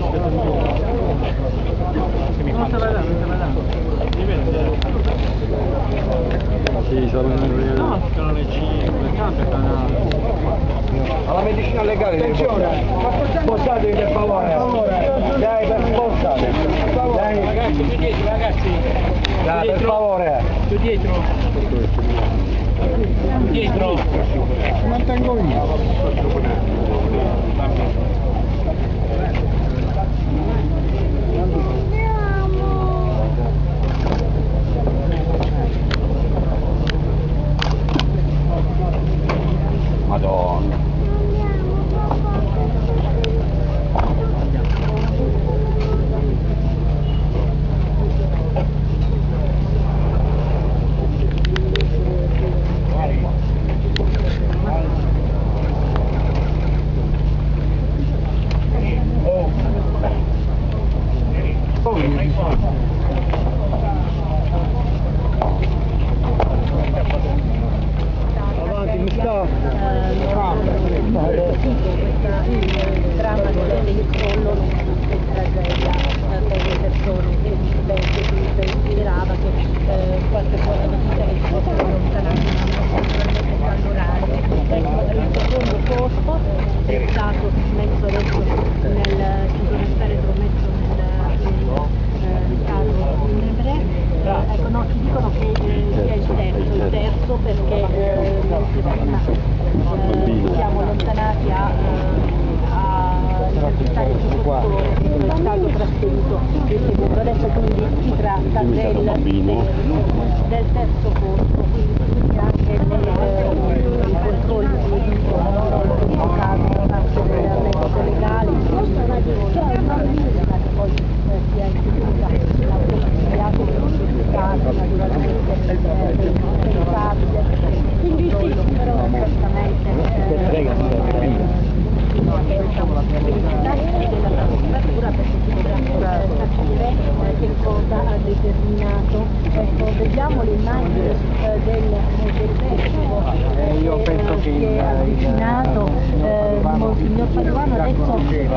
Non te la dà, non te la dà. Sì, sono no, sono le 5, tanto è canale. Alla medicina legale, attenzione, sposatevi per favore, dai per sposate, dai Ragazzi, più dietro, ragazzi. dai per favore, Più dietro. Più dietro. mantengo io. Madonna. Avanti, mi sta. Il dramma del crollo non fosse tragedia per le persone che si considerava che qualche cosa notizia che si fossero allontanati naturalmente dall'orario. Ecco, il secondo posto è stato messo adesso ci sono feretro messo nel caso funebre. Ecco, no, ci dicono che sia il terzo perché mentre prima ci siamo allontanati all'universitario di Sottore è stato trasferito il secondo, adesso quindi si tratta del terzo posto, quindi anche i controlli di caso da parte del medico legale, poi si è istituita l'autorità certificata naturalmente pensabile, quindi sì, però certamente della magistratura perché si dovrà capire che cosa ha determinato. Ecco, vediamo le immagini del vescovo che si è avvicinato, Monsignor Paduano adesso è vicino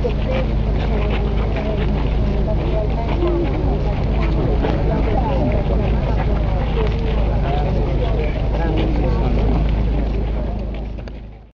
al